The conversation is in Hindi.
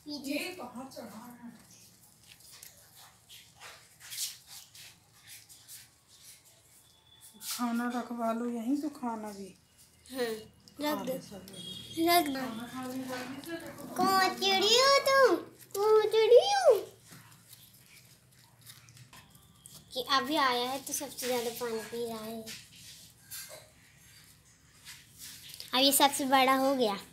ये कहाँ चढ़ा है? खाना रखवा लो यहीं तो खाना भी रख दो रखना। कौन चिड़ी हो तुम? कौन चिड़ी हो? कि अभी आया है तो सबसे ज्यादा पानी पी रहा है। अब ये सबसे बड़ा हो गया।